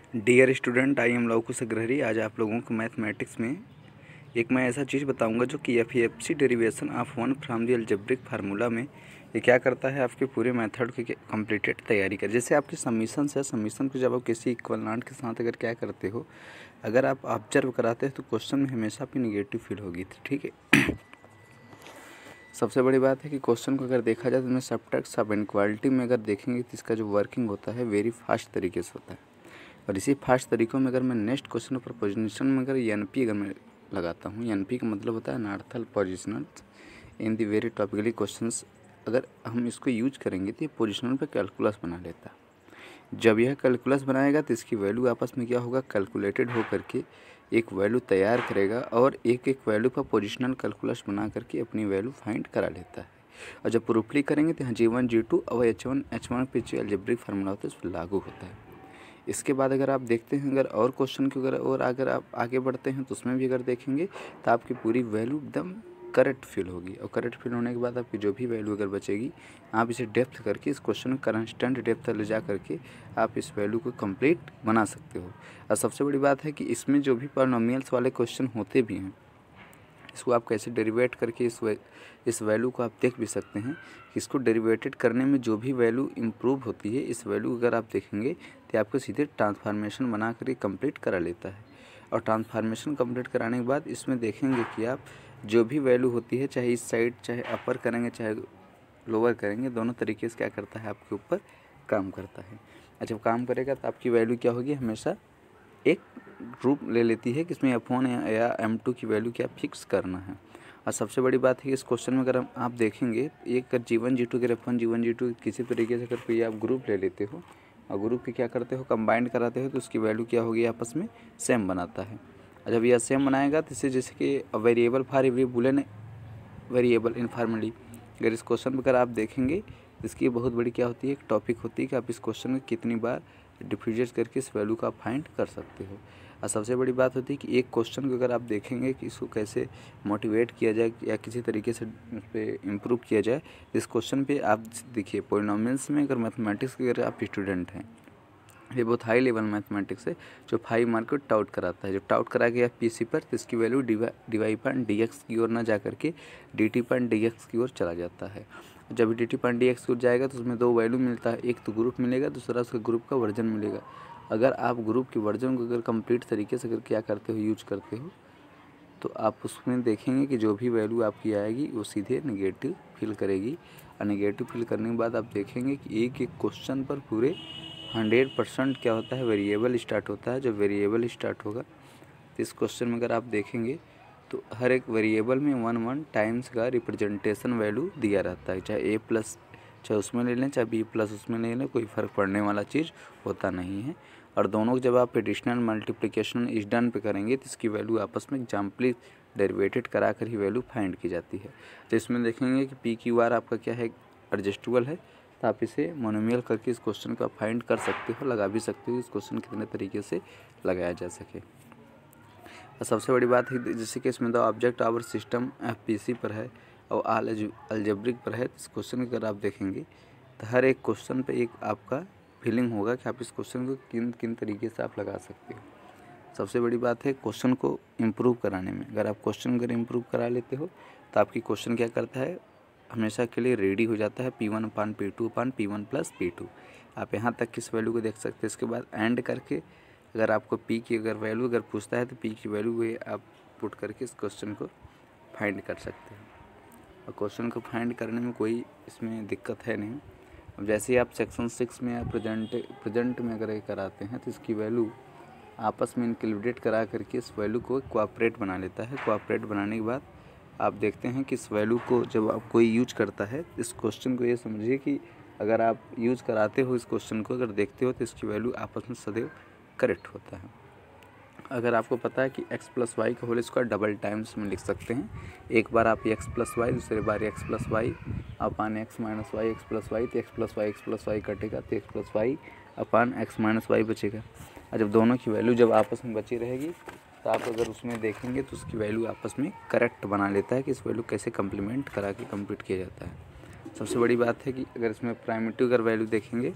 Dear student, I am Lavkush Agrahari. आज आप लोगों को मैथमेटिक्स में एक मैं ऐसा चीज़ बताऊंगा जो कि F derivation of one from the algebraic formula में ये क्या करता है, आपके पूरे मेथड की कंप्लीटेड तैयारी कर। जैसे आपकी सबमिशन है, सबमिशन को जब आप किसी इक्विवेलेंट के साथ अगर क्या करते हो, अगर आप ऑब्जर्व कराते हो तो क्वेश्चन में हमेशा आपकी निगेटिव फील होगी। ठीक है। सबसे बड़ी बात है कि क्वेश्चन को अगर देखा जाए तो इसमें सब्ट्रैक्ट सब इनक्वालिटी में अगर देखेंगे तो इसका जो वर्किंग होता है वेरी फास्ट तरीके से होता है। और इसी फास्ट तरीक़ों में अगर मैं नेक्स्ट क्वेश्चन पर पोजीशन में अगर एनपी अगर मैं लगाता हूँ, एनपी का मतलब होता है नार्थल positional in the very topically questions. अगर हम इसको यूज करेंगे तो ये पोजिशनल पे कैलकुलस बना लेता है। जब यह कैलकुलस बनाएगा तो इसकी वैल्यू आपस में क्या होगा, कैलकुलेटेड हो करके एक वैल्यू तैयार करेगा और एक एक वैल्यू पर पोजिशनल कैलकुलस बना करके अपनी वैल्यू फाइंड करा लेता है। और जब प्रूफली करेंगे तो यहाँ G1 G2 और H1 पे जो अलजेब्रिक फार्मूला होता है उस पर लागू होता है। इसके बाद अगर आप देखते हैं, अगर और क्वेश्चन के अगर आप आगे बढ़ते हैं तो उसमें भी अगर देखेंगे तो आपकी पूरी वैल्यू एकदम करेक्ट फील होगी। और करेक्ट फील होने के बाद आपकी जो भी वैल्यू अगर बचेगी, आप इसे डेप्थ करके इस क्वेश्चन को कंस्टेंट डेप्थ ले जा करके आप इस वैल्यू को कंप्लीट बना सकते हो। और सबसे बड़ी बात है कि इसमें जो भी पॉलिनोमियल्स वाले क्वेश्चन होते भी हैं, इसको आप कैसे डेरिवेट करके इस वैल्यू को आप देख भी सकते हैं कि इसको डेरिवेटेड करने में जो भी वैल्यू इम्प्रूव होती है, इस वैल्यू अगर आप देखेंगे तो आपको सीधे ट्रांसफॉर्मेशन बना कर कंप्लीट करा लेता है। और ट्रांसफॉर्मेशन कंप्लीट कराने के बाद इसमें देखेंगे कि आप जो भी वैल्यू होती है, चाहे इस साइड चाहे अपर करेंगे चाहे लोअर करेंगे, दोनों तरीके से क्या करता है आपके ऊपर काम करता है। और जब काम करेगा तो आपकी वैल्यू क्या होगी, हमेशा एक रूप ले लेती है कि इसमें F1 या M2 की वैल्यू क्या फिक्स करना है। और सबसे बड़ी बात है कि इस क्वेश्चन में अगर आप देखेंगे एक G1 G2 के F1 G1 G2 किसी तरीके से अगर कोई आप ग्रुप ले लेते हो और ग्रुप की क्या करते हो, कंबाइंड कराते हो, तो उसकी वैल्यू क्या होगी, आपस में सेम बनाता है। और जब यह सेम बनाएगा तो इससे जैसे कि variable for every boolean variable informally, अगर इस क्वेश्चन में अगर आप देखेंगे इसकी बहुत बड़ी क्या होती है, एक टॉपिक होती है कि आप इस क्वेश्चन में कितनी बार डिफ्यूज करके इस वैल्यू का आप फाइंड कर सकते हो। और सबसे बड़ी बात होती है कि एक क्वेश्चन को अगर आप देखेंगे कि इसको कैसे मोटिवेट किया जाए या किसी तरीके से उस पर इम्प्रूव किया जाए, इस क्वेश्चन पे आप देखिए पॉलिनोमियल्स में अगर मैथमेटिक्स के अगर आप स्टूडेंट हैं, ये बहुत हाई लेवल मैथमेटिक्स है जो 5 मार्क को टाउट कराता है। जब टाउट करा गया पीसी पर तो इसकी वैल्यू dy पॉइंट dx की ओर ना जा करके dt पॉइंट dx की ओर चला जाता है। जब dt पॉइंट dx की ओर जाएगा तो उसमें दो वैल्यू मिलता है, एक तो ग्रुप मिलेगा, दूसरा उसका ग्रुप का वर्जन मिलेगा। अगर आप ग्रुप के वर्जन को अगर कंप्लीट तरीके से अगर क्या करते हो, यूज करते हो, तो आप उसमें देखेंगे कि जो भी वैल्यू आपकी आएगी वो सीधे नेगेटिव फिल करेगी। और नेगेटिव फिल करने के बाद आप देखेंगे कि एक एक क्वेश्चन पर पूरे 100% क्या होता है, वेरिएबल स्टार्ट होता है। जब वेरिएबल स्टार्ट होगा तो इस क्वेश्चन में अगर आप देखेंगे तो हर एक वेरिएबल में 1 टाइम्स का रिप्रेजेंटेशन वैल्यू दिया रहता है, चाहे ए प्लस चाहे उसमें ले लें चाहे बी प्लस उसमें ले लें, कोई फ़र्क पड़ने वाला चीज़ होता नहीं है। और दोनों जब आप एडिशनल मल्टीप्लिकेशन इस डन पे करेंगे तो इसकी वैल्यू आपस में एग्जाम्पली डेरिवेटेड करा कर ही वैल्यू फाइंड की जाती है। तो इसमें देखेंगे कि पी क्यू आर आपका क्या है, एडजस्टेबल है, तो आप इसे मोनोमियल करके इस क्वेश्चन को फाइंड कर सकते हो, लगा भी सकते हो, इस क्वेश्चन कितने तरीके से लगाया जा सके। और सबसे बड़ी बात है जैसे कि इसमें the object our system FPC पर है और अलजेब्रिक पर है। इस क्वेश्चन को अगर आप देखेंगे तो हर एक क्वेश्चन पे एक आपका फीलिंग होगा कि आप इस क्वेश्चन को किन किन तरीके से आप लगा सकते हो। सबसे बड़ी बात है क्वेश्चन को इम्प्रूव कराने में, अगर आप क्वेश्चन अगर इम्प्रूव करा लेते हो तो आपकी क्वेश्चन क्या करता है, हमेशा के लिए रेडी हो जाता है P1/P2/P1 + P2। आप यहाँ तक किस वैल्यू को देख सकते हैं। इसके बाद एंड करके अगर आपको P की अगर वैल्यू अगर पूछता है तो P की वैल्यू वो आप पुट करके इस क्वेश्चन को फाइंड कर सकते हैं। और क्वेश्चन को फाइंड करने में कोई इसमें दिक्कत है नहीं। अब जैसे ही आप सेक्शन 6 में या प्रेजेंट में अगर ये कराते हैं तो इसकी वैल्यू आपस में इंक्लूडेड करा करके इस वैल्यू को कोऑपरेट बना लेता है। कोऑपरेट बनाने के बाद आप देखते हैं कि इस वैल्यू को जब आप कोई यूज करता है, इस क्वेश्चन को ये समझिए कि अगर आप यूज कराते हो इस क्वेश्चन को अगर देखते हो तो इसकी वैल्यू आपस में सदैव करेक्ट होता है। अगर आपको पता है कि x + y का होल स्क्वायर डबल टाइम्स में लिख सकते हैं, एक बार आप x + y, दूसरी बार x + y अपान x - y, x + y, तो x + y कटेगा तो x + y अपान x - y बचेगा। और जब दोनों की वैल्यू जब आपस में बची रहेगी तो आप अगर उसमें देखेंगे तो उसकी वैल्यू आपस में करेक्ट बना लेता है कि इस वैल्यू कैसे कम्प्लीमेंट करा के कंप्लीट किया जाता है। सबसे बड़ी बात है कि अगर इसमें प्राइमिटिव अगर वैल्यू देखेंगे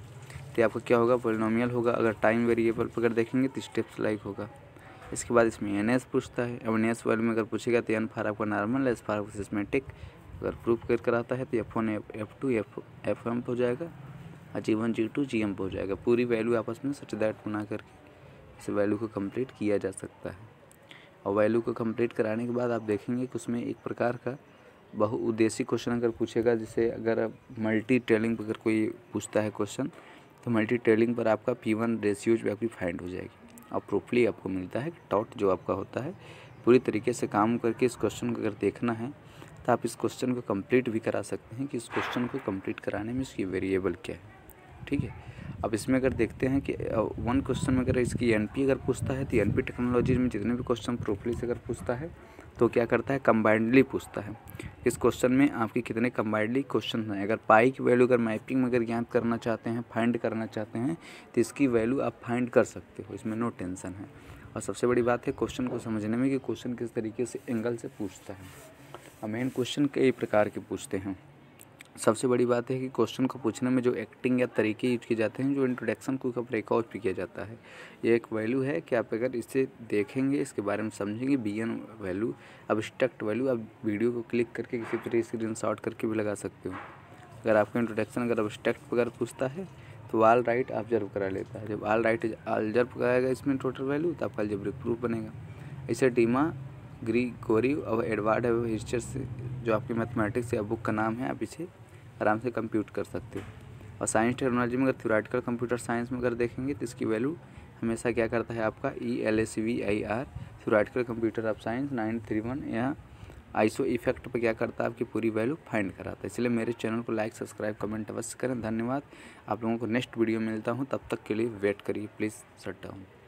तो आपका क्या होगा, पॉलिनोमियल होगा। अगर टाइम वेरिएबल पर अगर देखेंगे तो स्टेप्स लाइक होगा। इसके बाद इसमें एन एस पूछता है। अब एन एस वाले में अगर पूछेगा तो एन फॉर आपका नॉर्मल, एस फॉर सिस्मेटिक। अगर प्रूफ कर कराता है तो F1 F2 एफ एम हो जाएगा, और G1 G2 GM हो जाएगा। पूरी वैल्यू आपस में सच दैट बना करके इस वैल्यू को कंप्लीट किया जा सकता है। और वैल्यू को कंप्लीट कराने के बाद आप देखेंगे कि उसमें एक प्रकार का बहुउद्देशीय क्वेश्चन अगर पूछेगा, जैसे अगर मल्टी टेलिंग पर अगर कोई पूछता है क्वेश्चन, तो मल्टी टेलिंग पर आपका P1 रेशियोज भी आपकी फाइंड हो जाएगी। और प्रूफली आपको मिलता है टॉट जो आपका होता है पूरी तरीके से काम करके इस क्वेश्चन को अगर देखना है तो आप इस क्वेश्चन को कंप्लीट भी करा सकते हैं कि इस क्वेश्चन को कंप्लीट कराने में इसकी वेरिएबल क्या है। ठीक है, अब इसमें अगर देखते हैं कि वन क्वेश्चन में अगर इसकी एनपी अगर पूछता है तो एनपी टेक्नोलॉजीज में जितने भी क्वेश्चन प्रूफली से अगर पूछता है तो क्या करता है, कंबाइंडली पूछता है। इस क्वेश्चन में आपके कितने कंबाइंडली क्वेश्चन हैं। अगर पाई की वैल्यू अगर मैपिंग में अगर ज्ञात करना चाहते हैं, फाइंड करना चाहते हैं, तो इसकी वैल्यू आप फाइंड कर सकते हो, इसमें नो टेंशन है। और सबसे बड़ी बात है क्वेश्चन को समझने में कि क्वेश्चन किस तरीके से एंगल से पूछता है। और मेन क्वेश्चन कई प्रकार के पूछते हैं। सबसे बड़ी बात है कि क्वेश्चन को पूछने में जो एक्टिंग या तरीके यूज किए जाते हैं, जो इंट्रोडक्शन को का ब्रेकआउट भी किया जाता है। ये एक वैल्यू है कि आप अगर इसे देखेंगे, इसके बारे में समझेंगे, BN वैल्यू, अब्स्ट्रैक्ट वैल्यू, आप वीडियो को क्लिक करके किसी तरह स्क्रीनशॉट करके भी लगा सकते हो। अगर आपका इंट्रोडक्शन अगर अब्स्ट्रैक्ट वगैरह पूछता है तो ऑल राइट ऑब्जर्व करा लेता है। जब ऑल राइट ऑब्जर्व कराएगा इसमें टोटल वैल्यू, तो आपका अलजेब्रिक प्रूफ बनेगा। इसे डीमा ग्रिगोरी और एडवर्ड हिस्चर से, जो आपकी मैथमेटिक्स या बुक का नाम है, आप इसे आराम से कंप्यूट कर सकते हो। और साइंस टेक्नोलॉजी में अगर थ्योरेटिकल कंप्यूटर साइंस में अगर देखेंगे तो इसकी वैल्यू हमेशा क्या करता है आपका ELSVIR, theoretical computer of science 931 या आइसो इफेक्ट पर क्या करता है, आपकी पूरी वैल्यू फाइंड कराता है। इसलिए मेरे चैनल को लाइक सब्सक्राइब कमेंट अवश्य करें। धन्यवाद। आप लोगों को नेक्स्ट वीडियो मिलता हूँ, तब तक के लिए वेट करिए प्लीज़। Shut down.